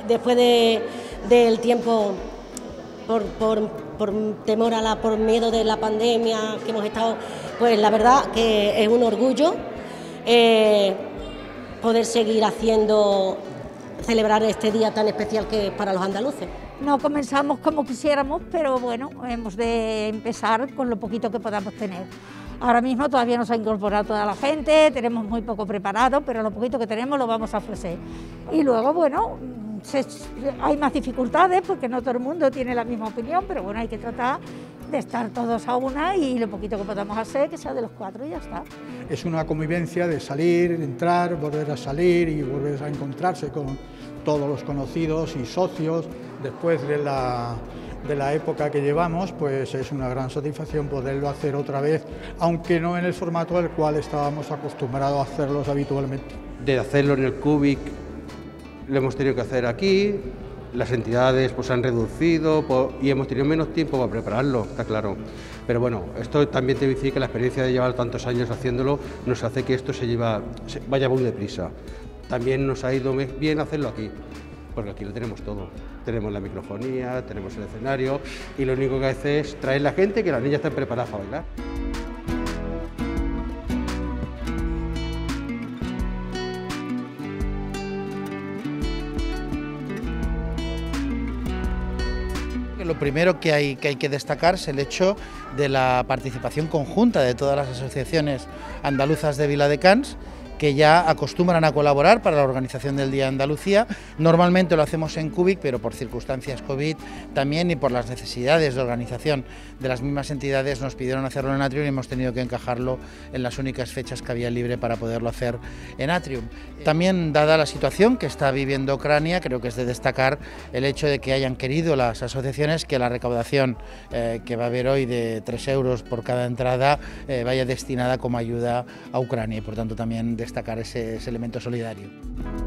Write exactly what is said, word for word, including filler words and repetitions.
después de, del tiempo, por, por, por temor a la, por miedo de la pandemia que hemos estado, pues la verdad que es un orgullo eh, poder seguir haciendo, celebrar este día tan especial que es para los andaluces. No comenzamos como quisiéramos, pero bueno, hemos de empezar con lo poquito que podamos tener. Ahora mismo todavía no se ha incorporado toda la gente, tenemos muy poco preparado, pero lo poquito que tenemos lo vamos a ofrecer. Y luego, bueno, se, hay más dificultades porque no todo el mundo tiene la misma opinión, pero bueno, hay que tratar de estar todos a una y lo poquito que podamos hacer, que sea de los cuatro y ya está. Es una convivencia de salir, entrar, volver a salir y volver a encontrarse con todos los conocidos y socios. Después de la, de la época que llevamos, pues es una gran satisfacción poderlo hacer otra vez, aunque no en el formato al cual estábamos acostumbrados a hacerlos habitualmente. De hacerlo en el Cubic, lo hemos tenido que hacer aquí, las entidades pues han reducido pues, y hemos tenido menos tiempo para prepararlo, está claro. Pero bueno, esto también te voy a decir que la experiencia de llevar tantos años haciéndolo nos hace que esto se lleva, se vaya muy deprisa. También nos ha ido bien hacerlo aquí, porque aquí lo tenemos todo. Tenemos la microfonía, tenemos el escenario y lo único que hace es traer la gente, que las niñas están preparadas para bailar. Lo primero que hay, que hay que destacar es el hecho de la participación conjunta de todas las asociaciones andaluzas de Viladecans, que ya acostumbran a colaborar para la organización del Día de Andalucía. Normalmente lo hacemos en Cubic, pero por circunstancias COVID también y por las necesidades de organización de las mismas entidades nos pidieron hacerlo en Atrium y hemos tenido que encajarlo en las únicas fechas que había libre para poderlo hacer en Atrium. También, dada la situación que está viviendo Ucrania, creo que es de destacar el hecho de que hayan querido las asociaciones que la recaudación eh, que va a haber hoy de tres euros por cada entrada eh, vaya destinada como ayuda a Ucrania y por tanto también destacar ese, ese elemento solidario.